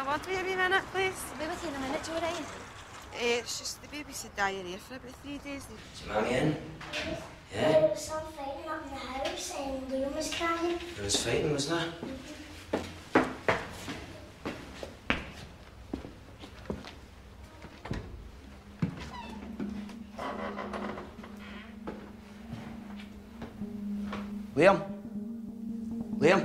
word with you a wee minute, please? I'll be with you in a minute, Joe, right? It's just the baby's had diarrhea for about 3 days. Is your mummy in? Yeah? There was some fighting up in the house and Liam was crying. There was fighting, wasn't there? Liam? Liam?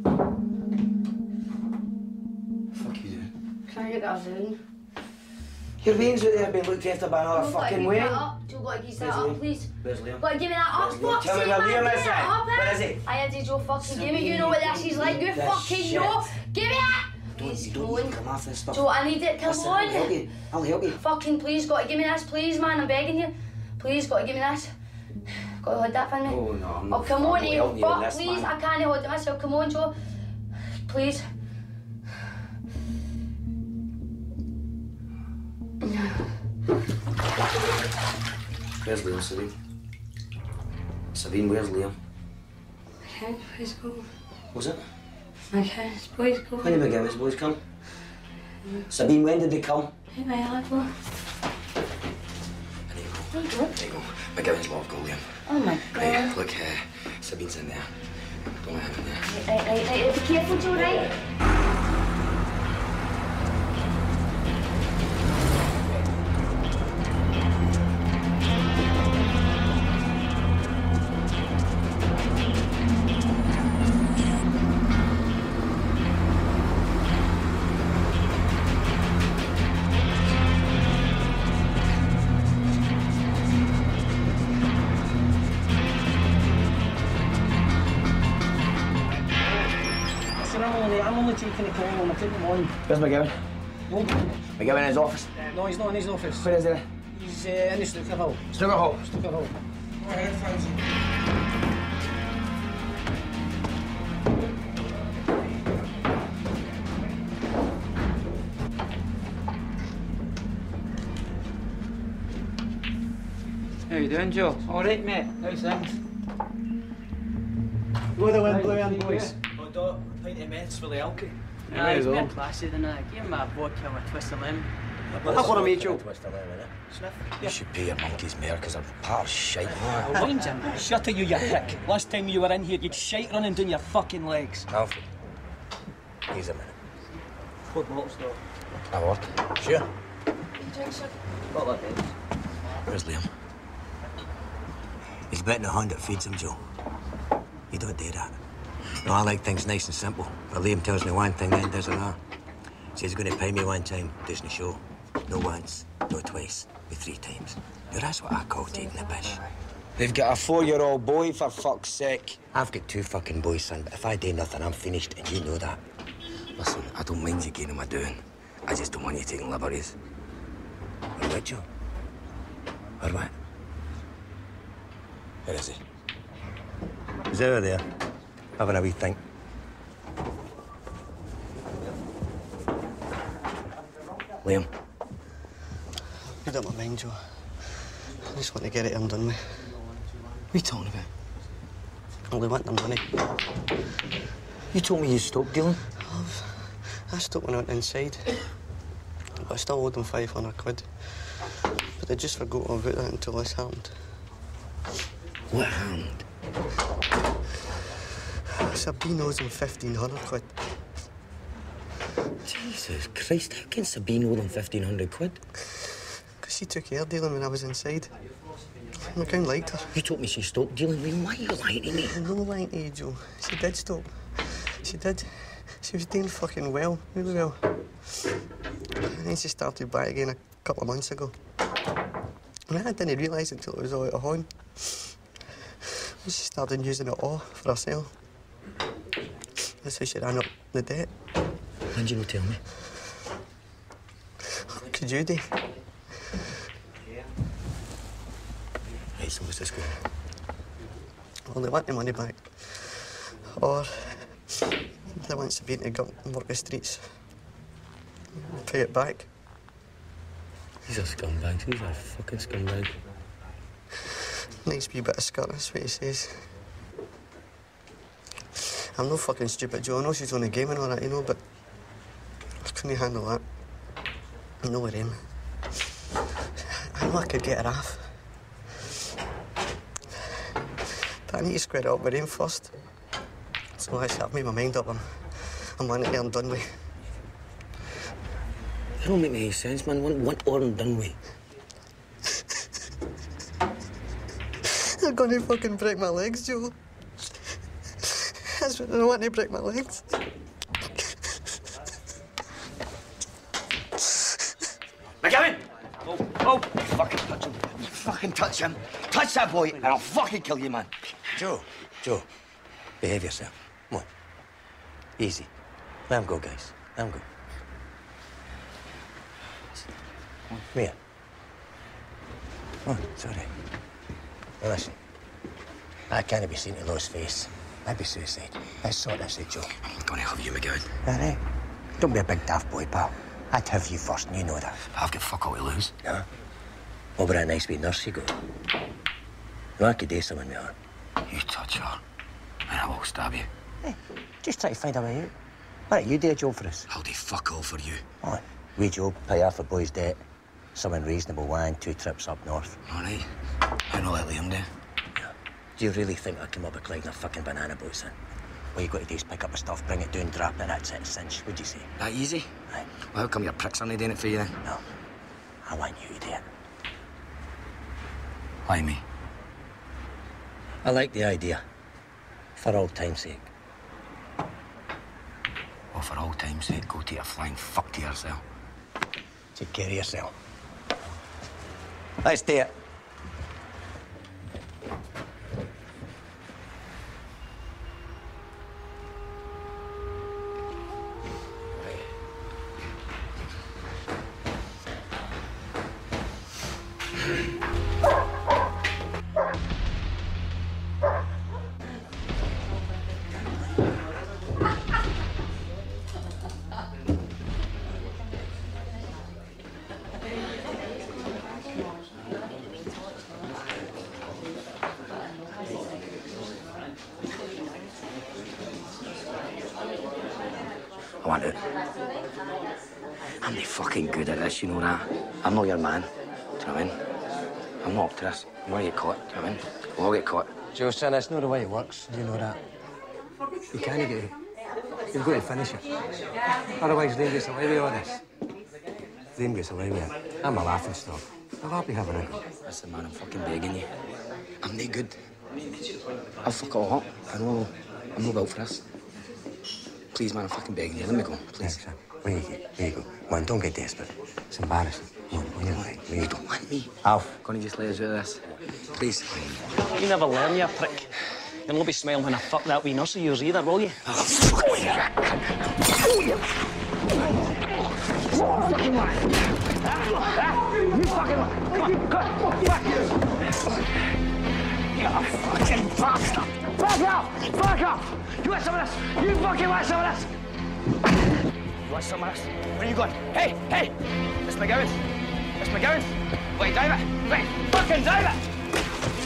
What the fuck you doing? Trying to get us in. Your veins out there have been looked after by another fucking way. Joe, got to give that up, please. Where's Liam? Got to give me that up, fuck's Tell me sake, where man, Liam give is me that up, then. Where is he? I had to Joe fucking give me, you know what this is like, you This fucking shit. know. Give me that! You Please, don't come need on. to come off this stuff. Joe, I need it, come Listen, on. I'll help you. I'll help you. Fucking please, got to give me this, please, man, I'm begging you. Please, got to give me this. Got to hold that for me. Oh, no, I'm not. Oh, come on, I'm you helping you with fuck, this, please, man. I can't hold it myself, come on, Joe. Please. Where's Liam, Sabine? Sabine, where's Liam? Okay, please go. Was it? Okay, please go. When did we get his boys come? Sabine, when did they come? Hey, my elbow. There you go. There you go. McGibbon's love, go, Liam. Oh my God. Hey, look, Sabine's in there. Don't let him in there. Right. Be careful, Joe, right? I'm only taking the call on. I take them on. Where's McGibbon? No, McGibbon in his office? no, he's not in his office. Where is he? He's in the snooker hall. Snooker hall. Snooker hall. Go ahead, Francie. How you doing, Joe? All right, mate. How's things? Go the wind, blue boys. A pint of meths for the alky. Aye, he's more classy than that. Give him a vodka with a twist of lemon. Have one of me, Joe. Sniff. You should pay your monkeys more because they're part of shite. Mine's in there. Shut it, you prick. Last time you were in here, you'd shite running down your fucking legs. Alfred, he's a minute. 4 bottles, though. I work. Sure. Bottle of Dave. Where's Liam? He's betting a hand that feeds him, Joe. You don't do that. No, I like things nice and simple. But Liam tells me one thing, then does another. Says he's going to pay me one time, doesn't show. No once, no twice, but 3 times. Now that's what I call taking the piss. They've got a 4-year-old boy, for fuck's sake. I've got 2 fucking boys, son, but if I do nothing, I'm finished, and you know that. Listen, I don't mind you getting my doing. I just don't want you taking liberties. Or what, Joe? Or what? Where is he? He's over there, having a wee think. Liam. You don't mind, Joe. I just want to get it done with. What are you talking about? I only want the money. You told me you stopped dealing. I stopped when I went inside. But I still owed them 500 quid. But I just forgot all about that until this happened. What happened? Sabine owes them 1,500 quid. Jesus Christ, how can Sabine owe them 1,500 quid? Because she took care dealing when I was inside. I kind of liked her. You told me she stopped dealing. Liam, why are you lying to me? I'm not lying to you, Joe. She did stop. She did. She was doing fucking well, really well. And then she started back again a couple of months ago. And I didn't realise until it was all out of hand. She started using it all for herself. That's how she ran up the debt. Why did you not tell me? What could you do? Right, so what's this going? Well, they want the money back. Or they want Sabine to go and work the streets. Pay it back. He's a scumbag. He's a fucking scumbag. Nice wee bit of skirt, that's what he says. I'm no fucking stupid, Joe. I know she's only gaming on it, you know, but couldn't handle that. No with him. I know I could get her off. But I need to square it up with him first. So I've made my mind up. I'm wanting to get him done with. That don't make any sense, man. What Oren done with? They're gonna fucking break my legs, Joe. That's what I want to break my legs. McGowan! Oh, you fucking touch him. You fucking touch him. Touch that boy, and I'll fucking kill you, man. Joe, behave yourself. Come on. Easy. Let him go, guys. Let him go. Come here. Come on, it's all right. Now listen, I can't be seen to lose face. That'd be suicide. Let's sort this out, Joe. I'm not gonna have you, McGowan. All right. Don't be a big daft boy, pal. I'd have you first, and you know that. I've got fuck all to lose. No? Over that nice wee nurse you go. No, I could do something with her. You touch her, and I will stab you. Hey, just try to find a way out. Why don't you do a job for us? I'll do fuck all for you. Come on. We job, pay off a boy's debt. Something reasonable one, 2 trips up north. All right. I'll not let Liam do. Yeah. Do you really think I come up with Clyde in a fucking banana boat, son? All you got to do is pick up the stuff, bring it down, drop it, that's it, cinch. What'd you say? That easy? Aye. Well, how come your pricks aren't doing it for you then? No. I want you to do it. Why me? I like the idea. For old time's sake. Well, for old time's sake, go take a flying fuck to yourself. Take care of yourself. Let's do it. I want it. I'm not fucking good at this, you know that. I'm not your man. Do you know what I mean? I'm not up to this. I'm gonna get caught, do you know what I mean? We'll all get caught. Joe, son, that's not the way it works. You know that. You can't get it. You've got to finish it. Otherwise, Liam gets away with all this. Liam gets away with it. I'm a laughing stock. I'll be having a go. Listen, man, I'm fucking begging you. I'm not good. I'll fuck all up. I'm not built for this. Please, man, I'm fucking begging you. Let me go, please. Thanks, son. Where you go. Man, don't get desperate. It's embarrassing. Come on, you're right. You don't want me. Alf. Gonna just let us do this? Please. You never learn, you prick. You'll not be smiling when I fuck that wee nurse of yours either, will you? Oh, fuck you. You fucking lie. You fucking lie. Come on, fuck you. You fucking bastard. Back off! Back off! You want some of this? You fucking want some of this? You want some of this? Where are you going? Hey! Miss McGowan! Miss McGowan! Wait, dive it! Wait, fucking dive it!